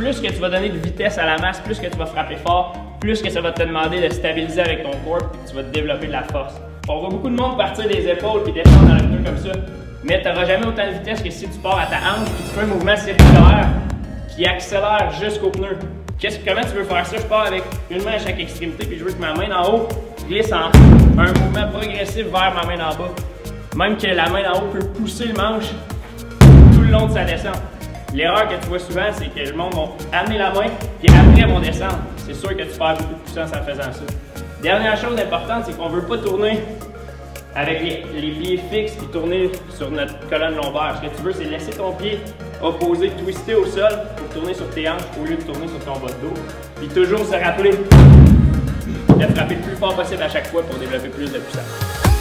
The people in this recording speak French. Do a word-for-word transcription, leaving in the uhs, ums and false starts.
plus que tu vas donner de vitesse à la masse, plus que tu vas frapper fort, plus que ça va te demander de stabiliser avec ton corps et tu vas te développer de la force. On voit beaucoup de monde partir des épaules et descendre dans le pneu comme ça, mais tu n'auras jamais autant de vitesse que si tu pars à ta hanche et tu fais un mouvement circulaire qui accélère jusqu'au pneu. Qu'est-ce, comment tu veux faire ça? Je pars avec une main à chaque extrémité puis je veux que ma main d'en haut glisse en un mouvement progressif vers ma main d'en bas. Même que la main d'en haut peut pousser le manche tout le long de sa descente. L'erreur que tu vois souvent, c'est que le monde va amener la main et après vont descendre. C'est sûr que tu perds beaucoup de puissance en faisant ça. Dernière chose importante, c'est qu'on ne veut pas tourner avec les, les pieds fixes et tourner sur notre colonne lombaire. Ce que tu veux, c'est laisser ton pied opposé, twister au sol pour tourner sur tes hanches au lieu de tourner sur ton bas de dos. Puis toujours se rappeler de frapper le plus fort possible à chaque fois pour développer plus de puissance.